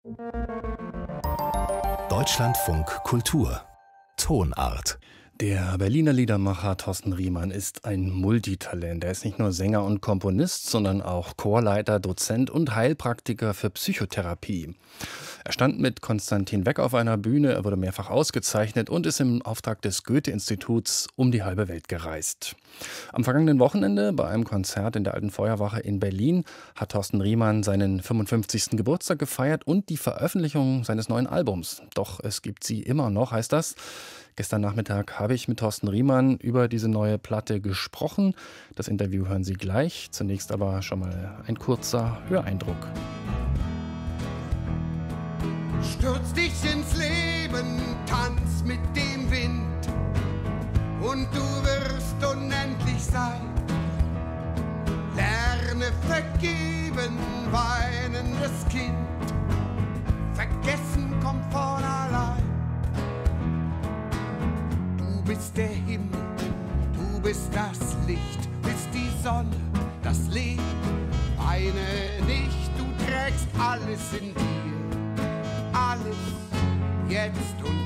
Deutschlandfunk Kultur Tonart. Der Berliner Liedermacher Thorsten Riemann ist ein Multitalent. Er ist nicht nur Sänger und Komponist, sondern auch Chorleiter, Dozent und Heilpraktiker für Psychotherapie. Er stand mit Konstantin Weck auf einer Bühne, er wurde mehrfach ausgezeichnet und ist im Auftrag des Goethe-Instituts um die halbe Welt gereist. Am vergangenen Wochenende bei einem Konzert in der Alten Feuerwache in Berlin hat Thorsten Riemann seinen 55. Geburtstag gefeiert und die Veröffentlichung seines neuen Albums. Doch es gibt sie immer noch, heißt das. Gestern Nachmittag habe ich mit Thorsten Riemann über diese neue Platte gesprochen. Das Interview hören Sie gleich. Zunächst aber schon mal ein kurzer Höreindruck. Stürz dich ins Leben, tanz mit dem Wind und du wirst unendlich sein. Lerne vergeben, weinendes Kind, vergessen kommt von allein. Du bist der Himmel, du bist das Licht, bist die Sonne, das Leben. Weine nicht, du trägst alles in dir, alles, jetzt und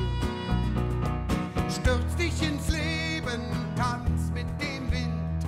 hier. Stürz dich ins Leben, tanz mit dem Wind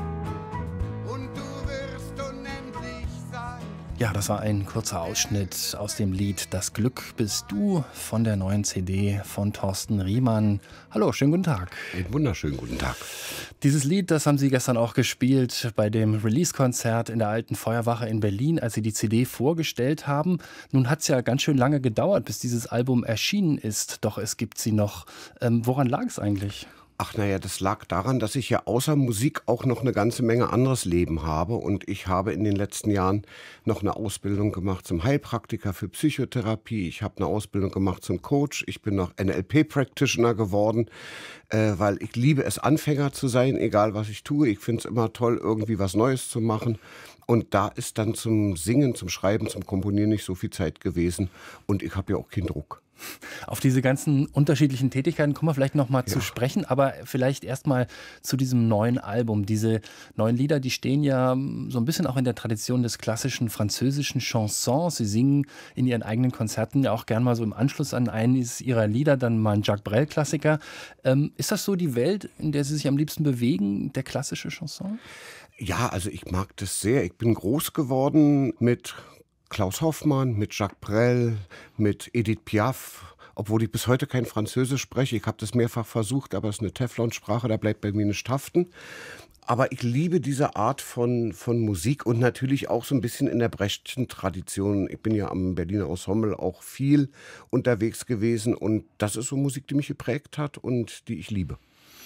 und du wirst unendlich sein. Ja, das war ein kurzer Ausschnitt aus dem Lied Das Glück bist du von der neuen CD von Thorsten Riemann. Hallo, schönen guten Tag. Einen wunderschönen guten Tag. Dieses Lied, das haben Sie gestern auch gespielt bei dem Release-Konzert in der Alten Feuerwache in Berlin, als Sie die CD vorgestellt haben. Nun hat es ja ganz schön lange gedauert, bis dieses Album erschienen ist, doch es gibt sie noch. Woran lag es eigentlich? Ach naja, das lag daran, dass ich ja außer Musik auch noch eine ganze Menge anderes Leben habe. Und ich habe in den letzten Jahren noch eine Ausbildung gemacht zum Heilpraktiker für Psychotherapie. Ich habe eine Ausbildung gemacht zum Coach. Ich bin noch NLP-Practitioner geworden, weil ich liebe es, Anfänger zu sein, egal was ich tue. Ich finde es immer toll, irgendwie was Neues zu machen. Und da ist dann zum Singen, zum Schreiben, zum Komponieren nicht so viel Zeit gewesen. Und ich habe ja auch keinen Druck. Auf diese ganzen unterschiedlichen Tätigkeiten kommen wir vielleicht noch mal zu sprechen, aber vielleicht erst mal zu diesem neuen Album. Diese neuen Lieder, die stehen ja so ein bisschen auch in der Tradition des klassischen französischen Chansons. Sie singen in ihren eigenen Konzerten ja auch gern mal so im Anschluss an eines ihrer Lieder dann mal einen Jacques Brel-Klassiker. Ist das so die Welt, in der Sie sich am liebsten bewegen, der klassische Chanson? Ja, also ich mag das sehr. Ich bin groß geworden mit Klaus Hoffmann, mit Jacques Brel, mit Edith Piaf, obwohl ich bis heute kein Französisch spreche. Ich habe das mehrfach versucht, aber es ist eine Teflonsprache, da bleibt bei mir nicht haften. Aber ich liebe diese Art von Musik und natürlich auch so ein bisschen in der Brechtschen Tradition. Ich bin ja am Berliner Ensemble auch viel unterwegs gewesen und das ist so Musik, die mich geprägt hat und die ich liebe.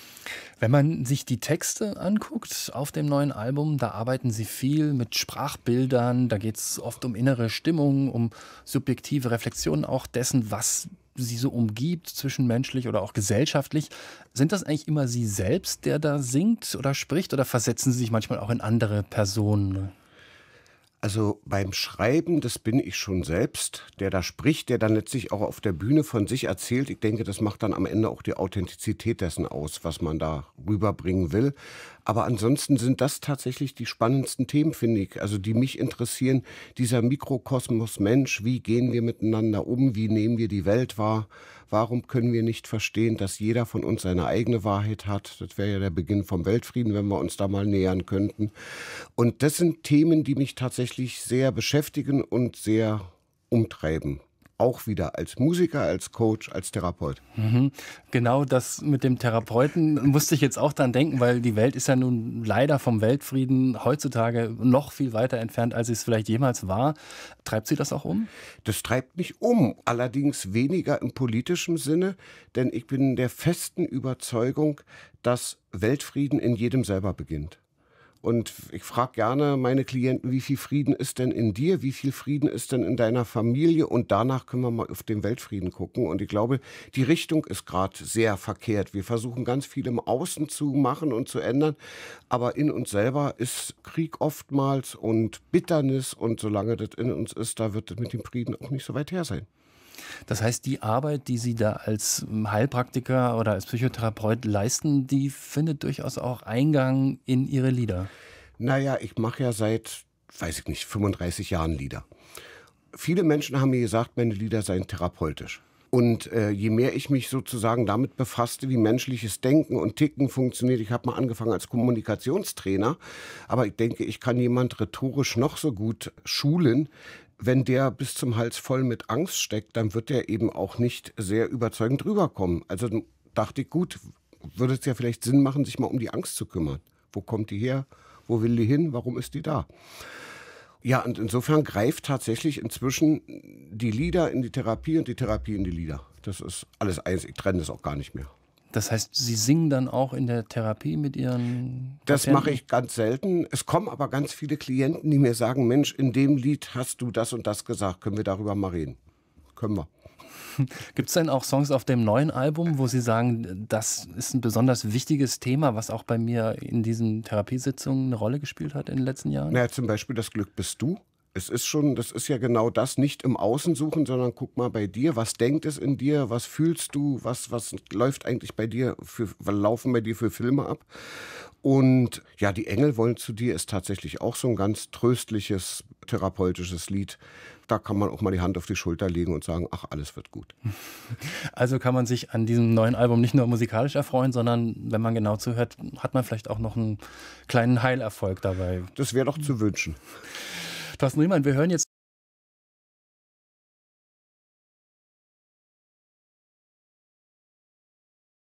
Wenn man sich die Texte anguckt auf dem neuen Album, da arbeiten Sie viel mit Sprachbildern, da geht es oft um innere Stimmung, um subjektive Reflexionen auch dessen, was Sie so umgibt, zwischenmenschlich oder auch gesellschaftlich. Sind das eigentlich immer Sie selbst, der da singt oder spricht, oder versetzen Sie sich manchmal auch in andere Personen? Also beim Schreiben, das bin ich schon selbst, der da spricht, der dann letztlich auch auf der Bühne von sich erzählt. Ich denke, das macht dann am Ende auch die Authentizität dessen aus, was man da rüberbringen will. Aber ansonsten sind das tatsächlich die spannendsten Themen, finde ich, also die mich interessieren. Dieser Mikrokosmos Mensch, wie gehen wir miteinander um, wie nehmen wir die Welt wahr? Warum können wir nicht verstehen, dass jeder von uns seine eigene Wahrheit hat? Das wäre ja der Beginn vom Weltfrieden, wenn wir uns da mal nähern könnten. Und das sind Themen, die mich tatsächlich sehr beschäftigen und sehr umtreiben. Auch wieder als Musiker, als Coach, als Therapeut. Genau das mit dem Therapeuten musste ich jetzt auch dran denken, weil die Welt ist ja nun leider vom Weltfrieden heutzutage noch viel weiter entfernt, als es vielleicht jemals war. Treibt Sie das auch um? Das treibt mich um, allerdings weniger im politischen Sinne, denn ich bin der festen Überzeugung, dass Weltfrieden in jedem selber beginnt. Und ich frage gerne meine Klienten, wie viel Frieden ist denn in dir, wie viel Frieden ist denn in deiner Familie? Und danach können wir mal auf den Weltfrieden gucken. Und ich glaube, die Richtung ist gerade sehr verkehrt. Wir versuchen ganz viel im Außen zu machen und zu ändern. Aber in uns selber ist Krieg oftmals und Bitternis. Und solange das in uns ist, da wird es mit dem Frieden auch nicht so weit her sein. Das heißt, die Arbeit, die Sie da als Heilpraktiker oder als Psychotherapeut leisten, die findet durchaus auch Eingang in Ihre Lieder. Naja, ich mache ja seit, weiß ich nicht, 35 Jahren Lieder. viele Menschen haben mir gesagt, meine Lieder seien therapeutisch. Und je mehr ich mich sozusagen damit befasste, wie menschliches Denken und Ticken funktioniert, ich habe mal angefangen als Kommunikationstrainer, aber ich denke, ich kann jemand rhetorisch noch so gut schulen. Wenn der bis zum Hals voll mit Angst steckt, dann wird der eben auch nicht sehr überzeugend rüberkommen. Also dachte ich, gut, würde es ja vielleicht Sinn machen, sich mal um die Angst zu kümmern. Wo kommt die her? Wo will die hin? Warum ist die da? Ja, und insofern greift tatsächlich inzwischen die Lieder in die Therapie und die Therapie in die Lieder. Das ist alles eins, ich trenne das auch gar nicht mehr. Das heißt, Sie singen dann auch in der Therapie mit Ihren Das Patienten? mache ich ganz selten. Es kommen aber ganz viele Klienten, die mir sagen, Mensch, in dem Lied hast du das und das gesagt, können wir darüber mal reden? Können wir. Gibt es denn auch Songs auf dem neuen Album, wo Sie sagen, das ist ein besonders wichtiges Thema, was auch bei mir in diesen Therapiesitzungen eine Rolle gespielt hat in den letzten Jahren? Naja, zum Beispiel das Glück bist du. Das ist ja genau das, nicht im Außen suchen, sondern guck mal bei dir, was denkt es in dir, was fühlst du, was läuft eigentlich bei dir, was laufen bei dir für Filme ab. Und ja, die Engel wollen zu dir ist tatsächlich auch so ein ganz tröstliches, therapeutisches Lied. Da kann man auch mal die Hand auf die Schulter legen und sagen, ach, alles wird gut. Also kann man sich an diesem neuen Album nicht nur musikalisch erfreuen, sondern wenn man genau zuhört, hat man vielleicht auch noch einen kleinen Heilerfolg dabei. Das wäre doch zu wünschen. Thorsten Riemann, wir hören jetzt